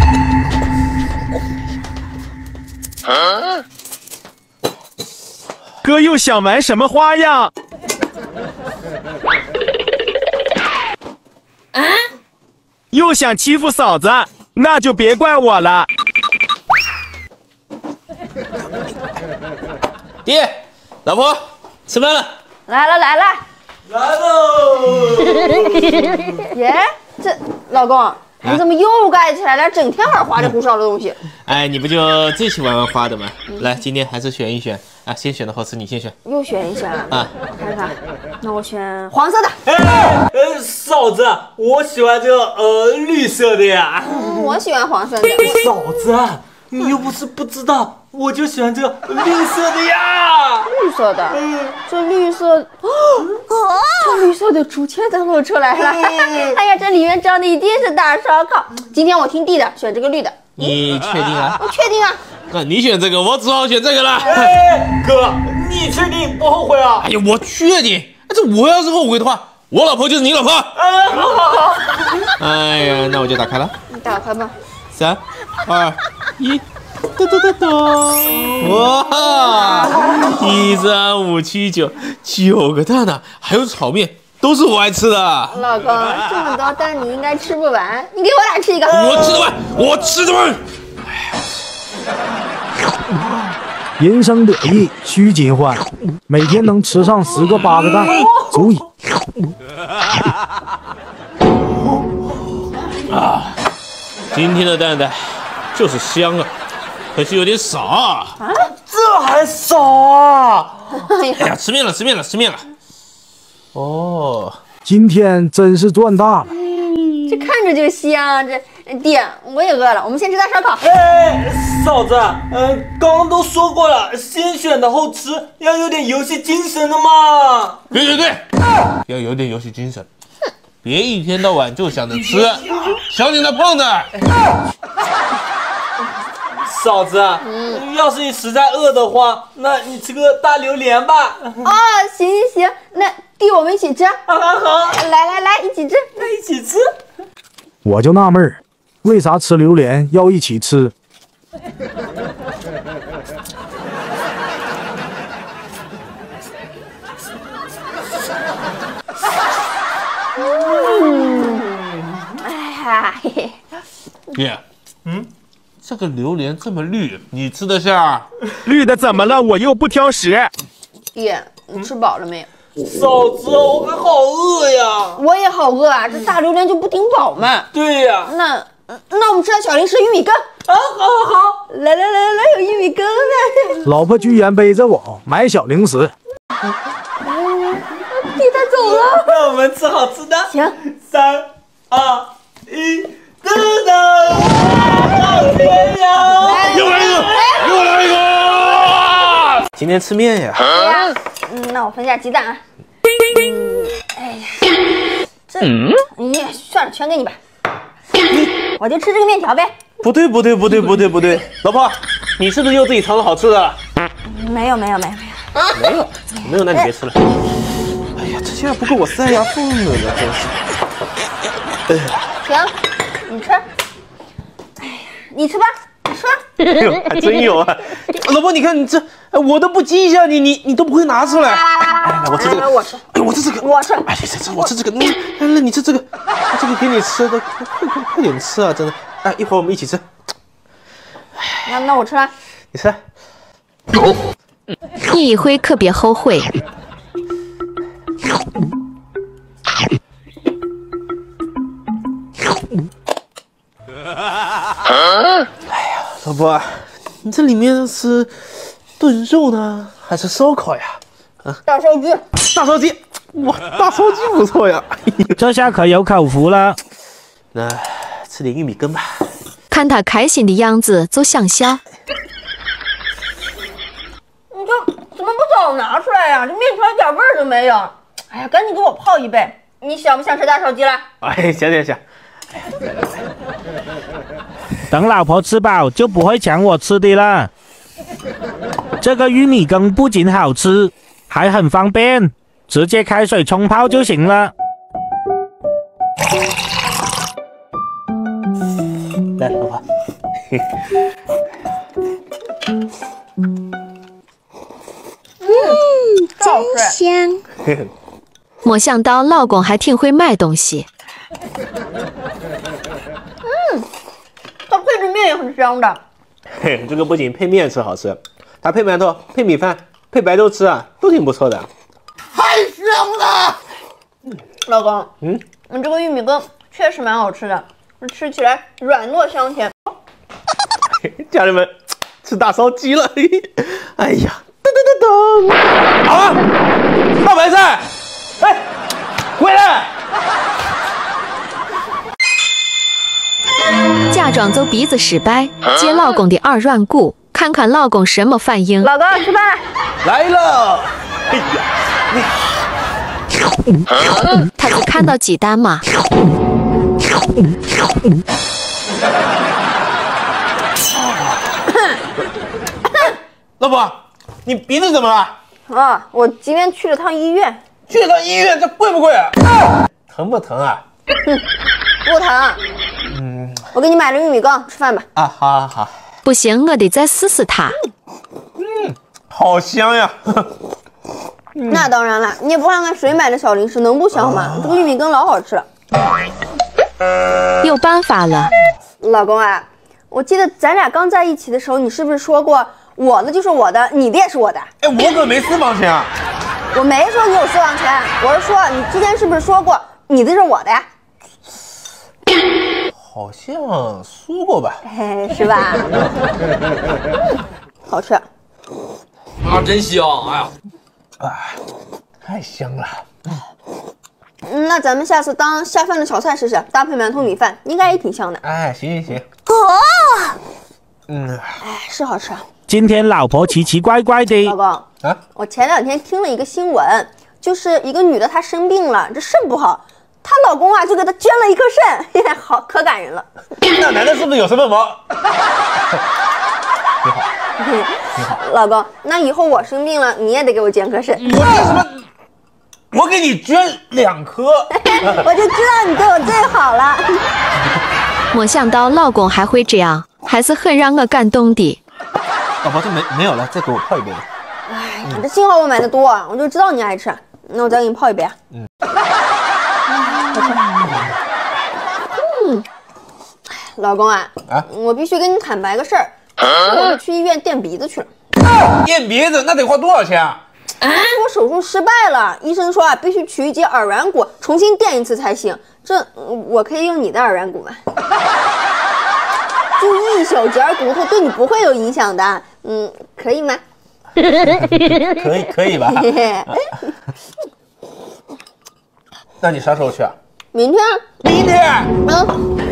哥又想玩什么花样？ 啊？ 又想欺负嫂子，那就别怪我了。 爹，老婆，吃饭了。 来了。 来喽！ 耶，这老公，你怎么又盖起来了？整天玩花里胡哨的东西。 哎，你不就最喜欢玩花的吗？来，今天还是选一选啊，先选的好吃，你先选。 又选一选啊？ 我看看，那我选黄色的。 嫂子，我喜欢这个绿色的呀。 我喜欢黄色的。 嫂子，你又不是不知道，我就喜欢这个绿色的呀。 绿色的，这绿色，这绿色的竹签都露出来了。哎呀，这里面装的一定是大烧烤。今天我听弟的，选这个绿的。 你确定啊？ 我确定啊。 那你选这个，我只好选这个了。 哥，你确定不后悔啊？ 哎呀，我确定。这我要是后悔的话，我老婆就是你老婆。 好。 哎呀，那我就打开了。 你打开吧。 3、2、1。哒哒哒哒！哇，1、3、5、7、9，9个蛋呢，还有炒面，都是我爱吃的。 老公，这么多蛋你应该吃不完，你给我俩吃一个。 我吃得完，我吃得完。 人生得意须尽欢，每天能吃上10个8个蛋，足以。 啊，今天的蛋蛋就是香啊。可惜有点少啊！ 这还少啊！ 哎呀，吃面了。哦， 今天真是赚大了。 这看着就香，这爹我也饿了，我们先吃大烧烤。 嫂子，刚刚都说过了，先选的后吃，要有点游戏精神的嘛。 对，要有点游戏精神，别一天到晚就想着吃，小心他胖的。 嫂子，要是你实在饿的话，那你吃个大榴莲吧。 行，那弟我们一起吃。 好， 来，一起吃。 那一起吃。 我就纳闷儿，为啥吃榴莲要一起吃？ 嘿嘿。 爹，这个榴莲这么绿，你吃得下？ 绿的怎么了？我又不挑食。 爹，你吃饱了没有？ 嫂子，我还好饿呀。 我也好饿啊，这大榴莲就不顶饱嘛。 对呀。 那我们吃点小零食，玉米羹。 好。 来，有玉米羹呢。 老婆居然背着我买小零食。 弟他走了。 那我们吃好吃的。 行。 3、2、1，噔噔！好甜呀！ 又来一个！今天吃面呀？ 那我分下鸡蛋啊。哎呀，你算了，全给你吧。我就吃这个面条呗。 不对，老婆，你是不是又自己藏了好吃的了？ 没有， 没有，那你别吃了。哎呀，这下不够我塞牙缝了呢，真是。 行，你吃。哎呀，你吃吧，你吃。 哎呦，还真有啊！老婆，你看你这，我都不记一下你都不会拿出来。哎，我吃这个， 我吃。 哎，我吃这个， 我吃。 哎，我吃这个，那你吃这个，这个给你吃的，快点吃啊！真的，哎，一会儿我们一起吃。 那我吃了。 你吃。 一辉特别后悔。 哎呀，老婆，你这里面是炖肉呢，还是烧烤呀？ 大烧鸡。 哇，大烧鸡不错呀！ 这下可有口福了。 那吃点玉米羹吧。 看他开心的样子，就想笑。 你这怎么不早拿出来呀？这面条一点味儿都没有。哎呀，赶紧给我泡一杯。你想不想吃大烧鸡了？ 哎，行。 等老婆吃饱，就不会抢我吃的了。这个玉米羹不仅好吃，还很方便，直接开水冲泡就行了。 来，老婆。 好吃。 香。没想到老公还挺会买东西。 它配着面也很香的。 嘿，这个不仅配面吃好吃，它配馒头、配米饭、配白粥吃啊，都挺不错的。 太香了。老公，你这个玉米羹确实蛮好吃的，吃起来软糯香甜。 家人们，吃大烧鸡了！哎呀，噔噔噔噔！啊，大白菜，哎，回来！ 假装走鼻子失败，接老公的耳软骨，看看老公什么反应。 老公，吃饭。 来了！哎呀， 他只看到鸡蛋吗？ 老婆，你鼻子怎么了？ 啊，我今天去了趟医院。 去趟医院，这贵不贵啊？疼不疼啊？ 不疼。我给你买了玉米羹，吃饭吧。 啊，好好好。 不行，我得再试试它。 好香呀！ 那当然了，你也不看看谁买的小零食，能不香吗？这个玉米羹老好吃了。 有办法了， 老公啊，我记得咱俩刚在一起的时候，你是不是说过我的就是我的，你的也是我的？ 哎，我可没私房钱啊！ 我没说你有私房钱，我是说你之前是不是说过你的是我的呀？ 好像说过吧？ 嘿，是吧？好吃。 啊，真香！哎呀， 太香了。 那咱们下次当下饭的炒菜试试，搭配馒头米饭，应该也挺香的。 哎，行。 哎，是好吃啊。 今天老婆奇奇怪怪的老。公啊， 我前2天听了一个新闻，就是一个女的她生病了，这肾不好，她老公啊就给她捐了一颗肾，好可感人了。 那男的是不是有什么毛？ 老公，那以后我生病了，你也得给我捐颗肾。 我这什么？我给你捐2颗。 我就知道你对我最好了。 没想到老公还会这样，还是很让我感动的。 老婆，这没有了，再给我泡一杯吧。 哎呀，这幸好我买的多，我就知道你爱吃，那我再给你泡一杯啊。老公啊，我必须跟你坦白个事儿，我去医院垫鼻子去了。 垫鼻子那得花多少钱啊？ 我手术失败了，医生说啊，必须取一节耳软骨，重新垫一次才行。这我可以用你的耳软骨吗？就1小节骨头，对你不会有影响的。可以吗？ 可以吧？那你啥时候去啊？ 明天。 明天。